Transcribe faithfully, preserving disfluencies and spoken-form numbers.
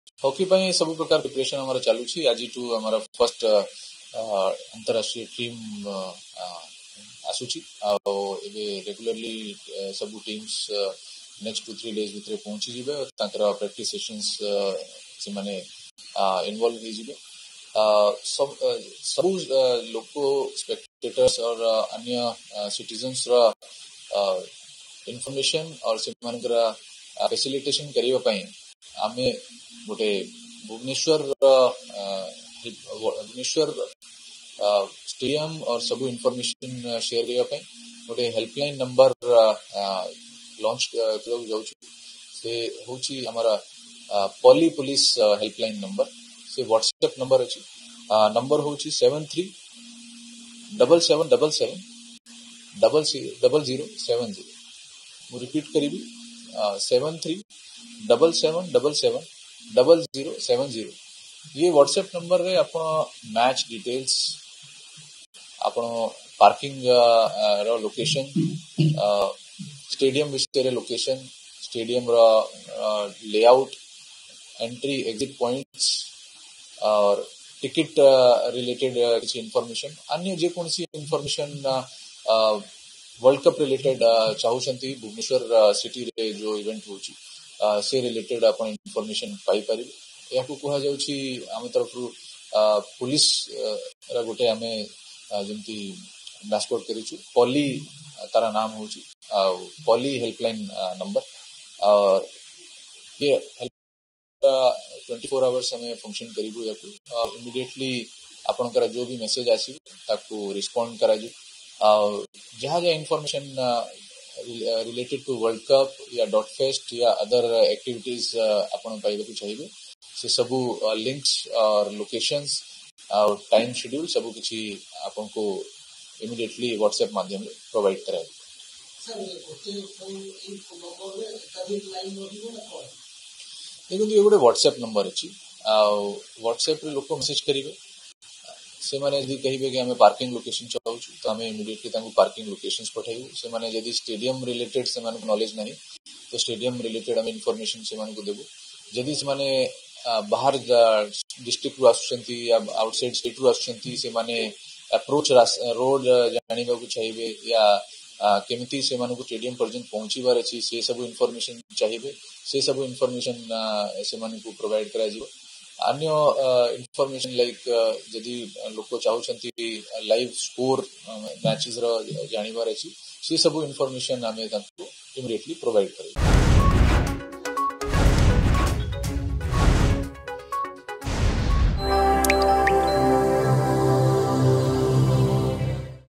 Hockey ପାଇଁ ସବୁ ପ୍ରକାର ପ୍ରିପରେସନ ଆମର ଚାଲୁଛି। ଆଜିଠୁ ଆମର ଫର୍ଷ୍ଟ अंतरराष्ट्रीय टीम आसुची ଆଉ ଏବେ ରେଗୁଲାରଲି ସବୁ teams next two three days भितर पहुंची जिबे और तांकर प्रैक्टिस सेशंस से माने इन्वॉल्व हो जिबे। सब सब लोक स्पेक्टेटर्स और अन्य सिटीजन्स रा इन्फॉर्मेशन और से मानकर फैसिलिटेशन करिवा पई आमे गोटे भुवनेश्वर भुवनेश्वर स्टेडियम और सब इन्फॉर्मेशन शेयर करिवा पई गोटे हेल्पलाइन नंबर लॉन्च करके जाउछु। से होची हमारा पॉली पुलिस हेल्पलाइन नंबर से व्हाट्सएप नंबर अछि। नंबर होची seven three double seven double seven double double zero seven zero. मु रिपीट करिबी seven three double seven double seven double zero seven zero. ये व्हाट्सएप नंबर रे आपण मैच डिटेल्स, आपण parking रो लोकेशन, स्टेडियम विषय लोकेशन, स्टेडियम रा layout, entry exit points और टिकट रिलेटेड किसी इन्फॉर्मेशन, अन्य जे कोनसी information world cup related चाहूछंती Bhubaneswar city रे जो इवेंट होची से रिलेटेड आपण इन्फॉर्मेशन पाई परिबे। याकू कहा जाउची आमे तरफ पुलिस रा गोटे आमे जेंती डैशबोर्ड करिछु पॉली तारा नाम होची पॉली हेल्पलाइन नंबर और ये ट्वेंटी फोर आवर्स हमें फंक्शन करिबो। याकू इमीडिएटली आपनकर जो भी मेसेज आसी ताकू रिस्पोंड करा जी। जहाँ जहाँ information related to world cup या डॉट फेस्ट या अदर एक्टिविटीज आपण पाइबा चाहिए से सबू लिंक्स और लोकेशंस और टाइम शेड्यूल सबू किछि आपन को इमीडिएटली व्हाट्सएप माध्यम रे प्रोवाइड कराए। देखो ये गोटे व्हाट्सएप नंबर अछि। व्हाट्सएप रे लोक मेसेज करिवे से माने यदि कहिबे कि हमें पार्किंग लोकेशन चाहूछु तो हमें इमीडिएटली तांको पार्किंग लोकेशंस पठाइबो। से माने यदि स्टेडियम रिलेटेड से माने नॉलेज नहीं तो स्टेडियम रिलेटेड हम इन्फॉर्मेशन से माने को देबो। यदि से माने बाहर डिस्ट्रिक्ट रु आसुचंती या आउटसाइड स्टेट रु आसुचंती से माने अप्रोच रोड जानिबा को चाहिए या केमिति से माने को स्टेडियम पर्यंत पहुंचीबार अछि से सब इन्फॉर्मेशन चाहिए से सब इन्फॉर्मेशन से माने को प्रोवाइड करा जिवो। अन्य इन्फॉर्मेशन लाइक यदि लोक चाहूछंती लाइव स्कोर मैचेस रो जानिबार अछि से सब इन्फॉर्मेशन हमें तांको इमीडिएटली प्रोवाइड करै।